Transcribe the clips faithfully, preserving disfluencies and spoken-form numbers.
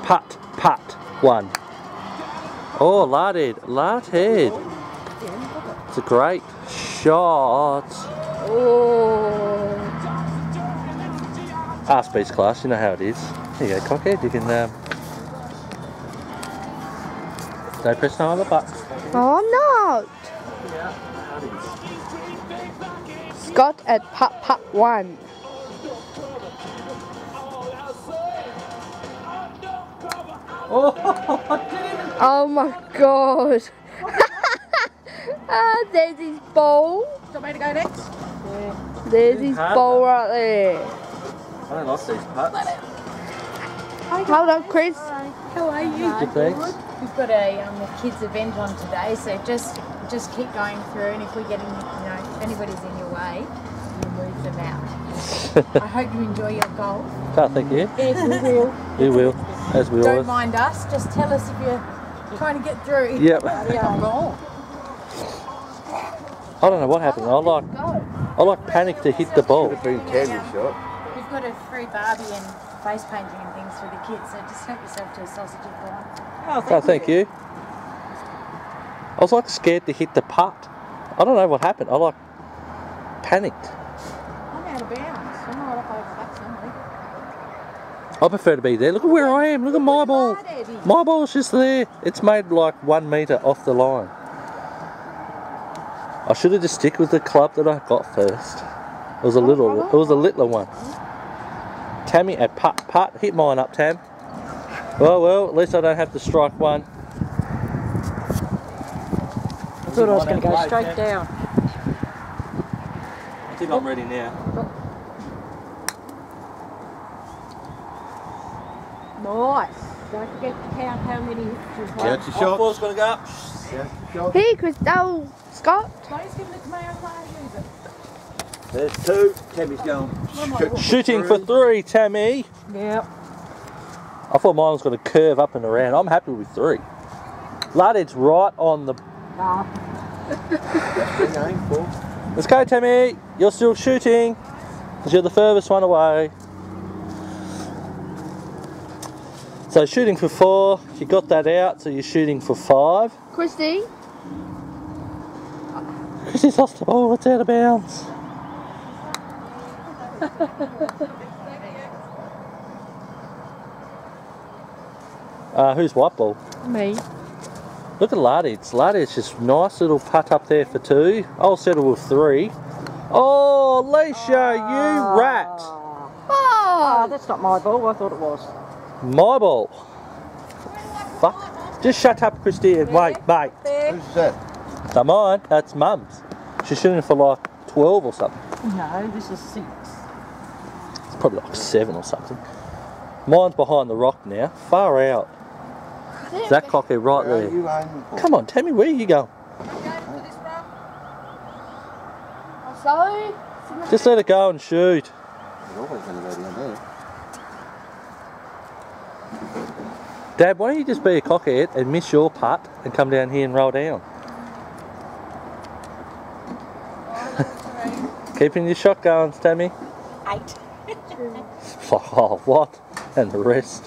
putt, putt, one. Oh, Lardhead, Lardhead. It's a great shot. Oh. Ask Beach class, you know how it is. Here you go, Cockhead, you can, um... don't press no other button. Oh, I'm not. Scott at putt, putt, one. Oh, Oh my god. Ah, there's his ball. Do you want me to go next? Yeah. There's his ball right there. I don't like these putts. Hold on, Chris. How are you? Good, thanks. We've got a um, kids event on today, so just just keep going through, and if we get any, you know, if anybody's in your way, you move them out. I hope you enjoy your golf. Oh, thank you. Yes, we will. We will, as we Don't always. mind us. Just tell us if you're trying to get through. Yep. Yeah. I don't know what happened. I like, I like panic to hit the ball. We've got a free Barbie and face painting and things for the kids, so just help yourself to a sausage if you want. Oh, thank you. I was like scared to hit the putt. I don't know what happened. I like panicked. I'm out of bounds. I'm not up over that somewhere. I prefer to be there. Look at where I am. Look at my ball. My ball's just there. It's made like one metre off the line. I should have just stick with the club that I got first. It was a little, it was a littler one. Tammy at putt putt. Hit mine up, Tam. Well, well, at least I don't have to strike one. I thought I was going to go straight down. I think I'm ready now. Nice. Don't forget to count how many hits you've Count had. your Shot. shots. Ball's going to go up. Count your shots. Here, Chris. Oh, Scott. Don't give it to me, I'm trying to use it. There's two. Tammy's going. Shoot. Shooting for three, Tammy. Yep. I thought mine was going to curve up and around. I'm happy with three. Lardhead's right on the... Nah. That's been aimed for. Let's go, Tammy. You're still shooting. Because you're the furthest one away. So shooting for four. You got that out, so you're shooting for five. Christy. Chrissy's lost the ball. It's out of bounds. Uh, who's white ball? Me. Look at Lardhead's. Lardhead's just nice little putt up there for two. I'll settle with three. Oh, Alicia, you rat. Oh. Oh, that's not my ball. I thought it was. My ball. Fuck. Just shut up, Christy, and wait, mate. Who's that? Not mine. That's Mum's. She's shooting for like twelve or something. No, this is six. It's probably like seven or something. Mine's behind the rock now. Far out. That cocker right Where are there. you aiming for? Come on, tell me where you go. So. Just let it go and shoot. You're always going to go down there. Dad, why don't you just be a cockhead and miss your putt and come down here and roll down? Keeping your shot going, Tammy. Eight. Oh, what? And the rest.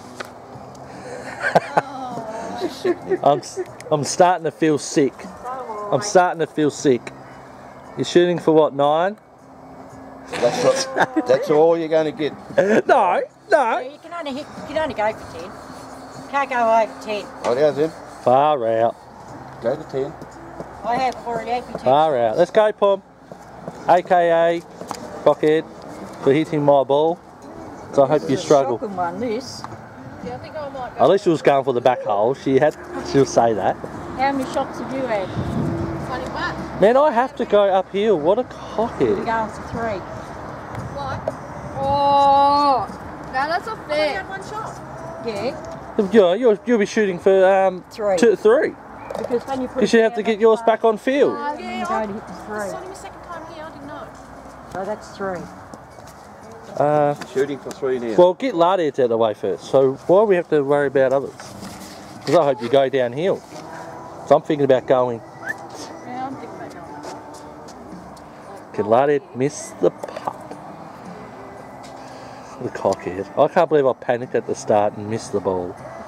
I'm, I'm starting to feel sick. I'm starting to feel sick. You're shooting for what, nine? That's what, that's all you're going to get. No, no. Yeah, you can only hit. You can only go for ten. Can't go over ten. Right, how's him? Far out. Go to ten. I have already had for ten. Far out. Let's go, Pom. A K A cockhead for hitting my ball. So I hope you struggle. Shocking one, this. Yeah, I think I might At least she was going for the back hole. She had. She'll say that. How many shots have you had? twenty-one. Man, I have to go uphill. What a You're cockhead. going for three. What? Oh. Now that's not I fair. had one shot. Yeah, Yeah, you'll, you'll be shooting for um, Three. two, three. because when you put. Because it you have down, to get that's yours far. back on field. Yeah, Yeah, you're going to hit the It's three. only my second time here, I didn't know. So that's three. Uh, Shooting for three now. well, get Lardheads out of the way first. So why do we have to worry about others? Because I hope you go downhill. So I'm thinking about going. Yeah, I'm thinking about going. Can Lardhead miss the putt? The cockhead. I can't believe I panicked at the start and missed the ball.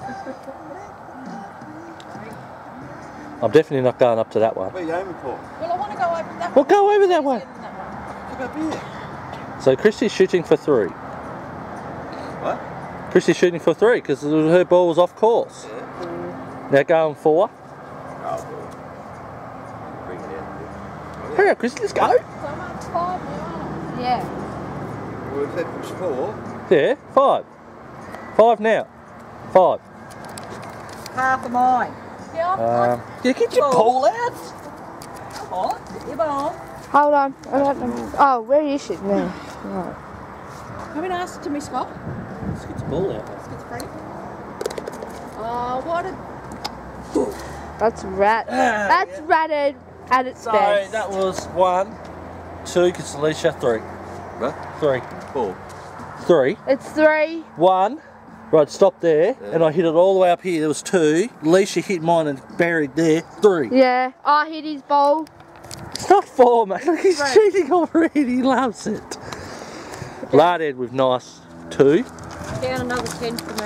I'm definitely not going up to that one. Where are you aiming for? Well, I want to go over that Well, one. go over that way. Look up here. So Christy's shooting for three. What? Christy's shooting for three because her ball was off course. Yeah. Now going four. Oh, well. Bring it out. Hurry up, Christy, let's go. So much five now. Yeah. Well, if that was four, Yeah, five. Five now. Five. Half of mine. Yeah, Um, yeah, get your ball out. Come on, get your ball. Hold on. I don't know. Oh, where is it now? Right. Come and ask to me, Scott. Let's get the ball out. Schizophrenic. Oh, what a... That's rat. That's ratted at its So best. that was one, two, because Alicia, three. what? Three. Four. Three. It's three. One. Right, stop there. And I hit it all the way up here. There was two. Alicia hit mine and buried there. Three. Yeah. I hit his bowl. It's not four, mate. Look, he's Right. cheating already. He loves it. Lard Ed with nice two. Down another ten for me.